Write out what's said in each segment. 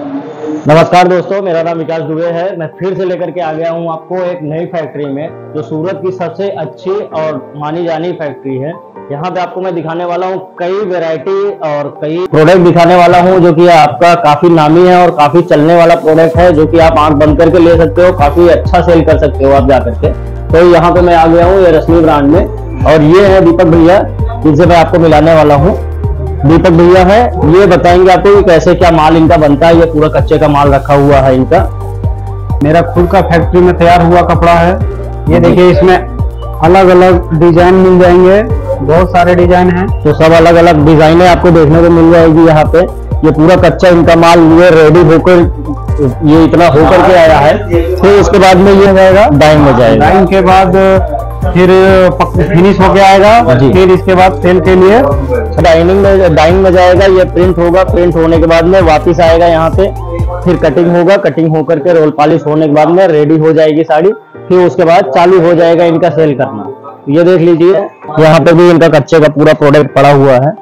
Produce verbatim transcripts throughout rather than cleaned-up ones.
नमस्कार दोस्तों, मेरा नाम विकास दुबे है। मैं फिर से लेकर के आ गया हूं आपको एक नई फैक्ट्री में, जो सूरत की सबसे अच्छी और मानी जानी फैक्ट्री है। यहां पे आपको मैं दिखाने वाला हूं कई वैरायटी और कई प्रोडक्ट दिखाने वाला हूं, जो कि आपका काफी नामी है और काफी चलने वाला प्रोडक्ट है, जो कि आप आंख बंद करके ले सकते हो, काफी अच्छा सेल कर सकते हो आप जा करके। तो यहाँ पे मैं आ गया हूँ ये रश्मि ब्रांड में, और ये है दीपक भैया, जिनसे मैं आपको मिलाने वाला हूँ। दीपक भैया है, ये बताएंगे आपको कि कैसे क्या माल इनका बनता है। ये पूरा कच्चे का माल रखा हुआ है इनका। मेरा खुद का फैक्ट्री में तैयार हुआ कपड़ा है। ये देखिए, इसमें अलग अलग डिजाइन मिल जाएंगे, बहुत सारे डिजाइन हैं। तो सब अलग अलग डिजाइने आपको देखने को मिल जाएगी यहाँ पे। ये पूरा कच्चा इनका माल, ये रेडी होकर ये इतना होकर के आया है। फिर उसके बाद में ये जाएगा डाइंग में जाएगा, डाइंग के बाद फिर फिनिश होके आएगा। फिर इसके बाद सेल के लिए डाइनिंग में डाइंग में जाएगा। ये प्रिंट होगा, प्रिंट होने के बाद में वापस आएगा यहाँ पे। फिर कटिंग होगा, कटिंग होकर के रोल पॉलिश होने के बाद में रेडी हो जाएगी साड़ी। फिर उसके बाद चालू हो जाएगा इनका सेल करना। ये देख लीजिए, यहाँ पे भी इनका कच्चे का पूरा प्रोडक्ट पड़ा हुआ है,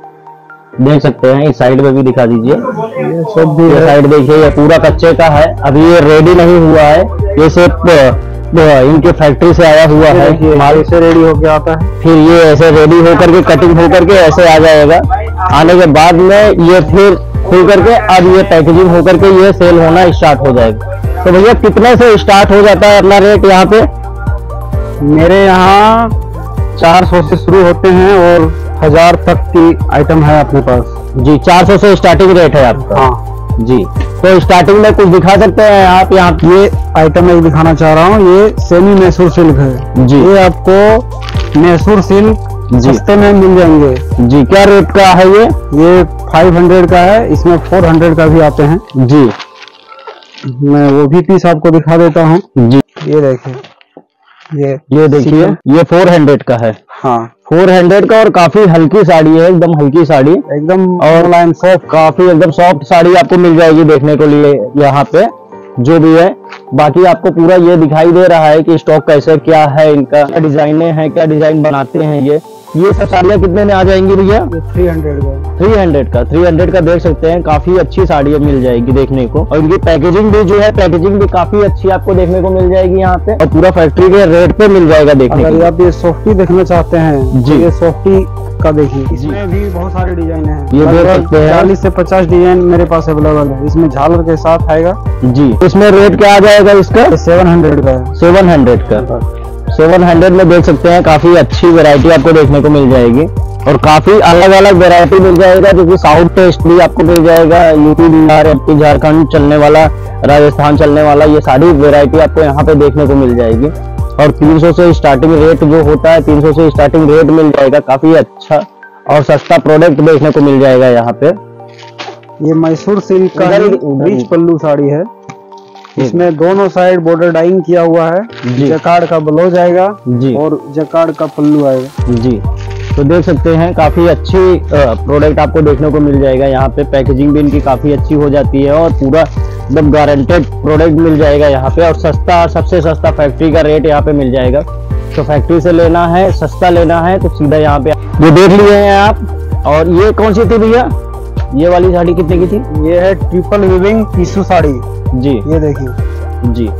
देख सकते हैं। इस साइड में भी दिखा दीजिए, ये सब भी साइड देखिए, ये पूरा कच्चे का है। अभी ये रेडी नहीं हुआ है, ये सिर्फ इनके फैक्ट्री से आया हुआ है, माल से रेडी होकर आता है। फिर ये ऐसे रेडी होकर के कटिंग होकर के ऐसे आ जाएगा। आने के बाद में ये फिर खुल करके अब ये पैकेजिंग होकर के ये सेल होना स्टार्ट हो जाएगा। तो भैया कितने से स्टार्ट हो जाता है अपना रेट यहाँ पे? मेरे यहाँ चार सौ से शुरू होते हैं और हजार तक की आइटम है अपने पास। जी, चार सौ से स्टार्टिंग रेट है आपका? हाँ जी। तो स्टार्टिंग में कुछ दिखा सकते हैं आप यहाँ? ये आइटम मैं दिखाना चाह रहा हूँ, ये सेमी मैसूर सिल्क है जी। ये आपको मैसूर सिल्क सस्ते में मिल जाएंगे जी। क्या रेट का है ये? ये पाँच सौ का है, इसमें चार सौ का भी आते हैं जी। मैं वो भी पीस आपको दिखा देता हूँ जी। ये देखिए, ये ये देखिए, ये चार सौ का है। हाँ, चार सौ का, और काफी हल्की साड़ी है, एकदम हल्की साड़ी, एकदम ऑनलाइन सॉफ्ट, काफी एकदम सॉफ्ट साड़ी आपको मिल जाएगी देखने को लिए यहाँ पे जो भी है। बाकी आपको पूरा ये दिखाई दे रहा है कि स्टॉक कैसे क्या है इनका, क्या डिजाइने हैं, क्या डिजाइन बनाते हैं। ये ये सब साड़ियाँ कितने में आ जाएंगी भैया? तीन सौ का तीन सौ का तीन सौ का देख सकते हैं, काफी अच्छी साड़ियाँ मिल जाएगी देखने को। और इनकी पैकेजिंग भी जो है, पैकेजिंग भी काफी अच्छी आपको देखने को मिल जाएगी यहाँ पे, और पूरा फैक्ट्री के रेट पे मिल जाएगा देखने को। अगर आप ये सॉफ्टी देखना चाहते हैं जी, ये सॉफ्टी का देखिए, इसमें भी बहुत सारे डिजाइन हैं। ये देख सकते हैं, चालीस से पचास डिजाइन मेरे पास अवेलेबल है। इसमें झालर के साथ आएगा जी। इसमें रेट क्या आ जाएगा इसका? सात सौ का है। सेवन हंड्रेड का सेवन हंड्रेड में देख सकते हैं, काफी अच्छी वैरायटी आपको देखने को मिल जाएगी, और काफी अलग अलग वैरायटी मिल जाएगा, जो कि साउथ टेस्ट भी आपको मिल जाएगा। यूपी, बिहार, एमपी, झारखंड चलने वाला, राजस्थान चलने वाला, ये सारी वैरायटी आपको यहाँ पे देखने को मिल जाएगी। और तीन सौ से स्टार्टिंग रेट जो होता है, तीन सौ से स्टार्टिंग रेट मिल जाएगा। काफी अच्छा और सस्ता प्रोडक्ट देखने को मिल जाएगा यहाँ पे। ये मैसूर सिल्क का रिच पल्लू साड़ी है, इसमें दोनों साइड बॉर्डर डाइंग किया हुआ है। जकार्ड का ब्लाउज आएगा जी, और जकार्ड का पल्लू आएगा जी। तो देख सकते हैं, काफी अच्छी प्रोडक्ट आपको देखने को मिल जाएगा यहाँ पे। पैकेजिंग भी इनकी काफी अच्छी हो जाती है, और पूरा एकदम गारंटेड प्रोडक्ट मिल जाएगा यहाँ पे। और सस्ता, सबसे सस्ता फैक्ट्री का रेट यहाँ पे मिल जाएगा। तो फैक्ट्री से लेना है, सस्ता लेना है, तो सीधा यहाँ पे ये देख लिए हैं आप। और ये कौन सी थी भैया? ये वाली साड़ी कितने की थी? ये है ट्रिपल वीविंग टिश्यू साड़ी जी। ये देखिए जी,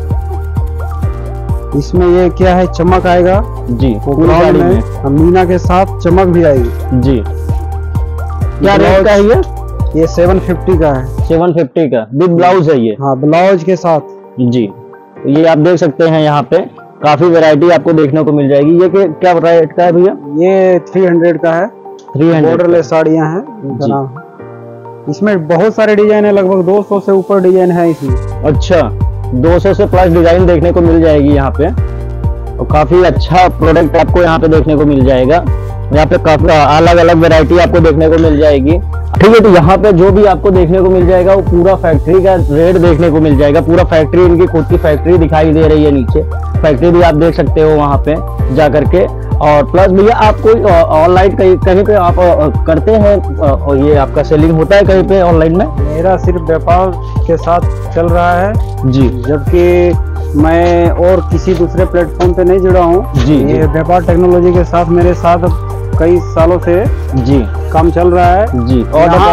इसमें ये क्या है, चमक आएगा जी, पूरी साड़ी में मीना के साथ चमक भी आएगी जी। क्या रेट का है ये? ये सात सौ पचास का है। सात सौ पचास का विद ब्लाउज है ये? हाँ, ब्लाउज के साथ जी। ये आप देख सकते हैं, यहाँ पे काफी वैरायटी आपको देखने को मिल जाएगी। ये क्या रेट का है भैया? ये तीन सौ का है। तीन सौ बॉर्डरलेस साड़ियाँ हैं। इसमें बहुत सारे डिजाइन है, लगभग दो सौ से ऊपर डिजाइन है इसमें। अच्छा, दो सौ से प्लस डिजाइन देखने को मिल जाएगी यहाँ पे, और काफी अच्छा प्रोडक्ट आपको यहाँ पे देखने को मिल जाएगा। यहाँ पे काफी अलग अलग वैरायटी आपको देखने को मिल जाएगी। ठीक है, तो यहाँ पे जो भी आपको देखने को मिल जाएगा, वो पूरा फैक्ट्री का रेट देखने को मिल जाएगा। पूरा फैक्ट्री, इनकी खुद की फैक्ट्री दिखाई दे रही है नीचे, फैक्ट्री भी आप देख सकते हो वहाँ पे जा करके। और प्लस भैया, आप कोई ऑनलाइन कहीं कहीं पे आप करते हैं, और ये आपका सेलिंग होता है कहीं पे ऑनलाइन में? मेरा सिर्फ व्यापार के साथ चल रहा है जी, जबकि मैं और किसी दूसरे प्लेटफॉर्म पे नहीं जुड़ा हूँ जी। ये व्यापार टेक्नोलॉजी के साथ मेरे साथ कई सालों से जी काम चल रहा है जी। और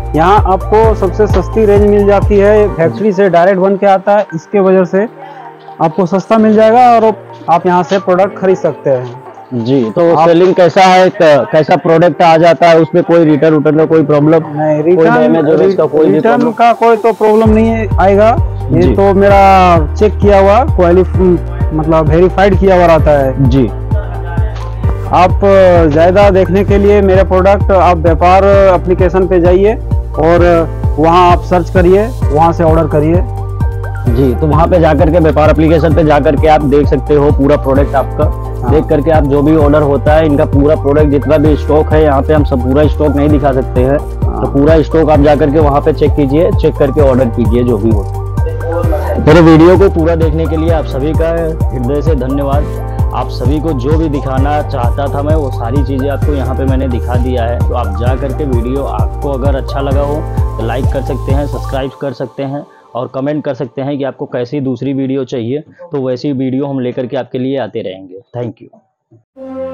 यहाँ आपको सबसे सस्ती रेंज मिल जाती है, फैक्ट्री से डायरेक्ट बन के आता है, इसके वजह से आपको सस्ता मिल जाएगा और आप यहाँ से प्रोडक्ट खरीद सकते हैं। जी, तो सेलिंग कैसा है, कैसा प्रोडक्ट आ जाता है, उसमें कोई रिटर्न उटर्न का कोई प्रॉब्लम नहीं? रिटर्न का कोई रिटर्न का कोई तो प्रॉब्लम नहीं आएगा। ये तो मेरा चेक किया हुआ, क्वालिफाई मतलब वेरीफाइड किया हुआ रहता है। जी, आप ज्यादा देखने के लिए मेरे प्रोडक्ट आप व्यापार एप्लीकेशन पे जाइए और वहाँ आप सर्च करिए, वहाँ से ऑर्डर करिए। जी, तो वहाँ पे जाकर के व्यापार एप्लीकेशन पे जाकर के आप देख सकते हो पूरा प्रोडक्ट आपका। हाँ। देख करके आप जो भी ऑर्डर होता है, इनका पूरा प्रोडक्ट जितना भी स्टॉक है, यहाँ पे हम सब पूरा स्टॉक नहीं दिखा सकते हैं। हाँ। तो पूरा स्टॉक आप जाकर के वहाँ पे चेक कीजिए, चेक करके ऑर्डर कीजिए जो भी हो। मेरे वीडियो को पूरा देखने के लिए आप सभी का हृदय से धन्यवाद। आप सभी को जो भी दिखाना चाहता था मैं, वो सारी चीज़ें आपको यहाँ पे मैंने दिखा दिया है। तो आप जा करके वीडियो आपको अगर अच्छा लगा हो तो लाइक कर सकते हैं, सब्सक्राइब कर सकते हैं और कमेंट कर सकते हैं कि आपको कैसी दूसरी वीडियो चाहिए। तो वैसी वीडियो हम लेकर के आपके लिए आते रहेंगे। Thank you.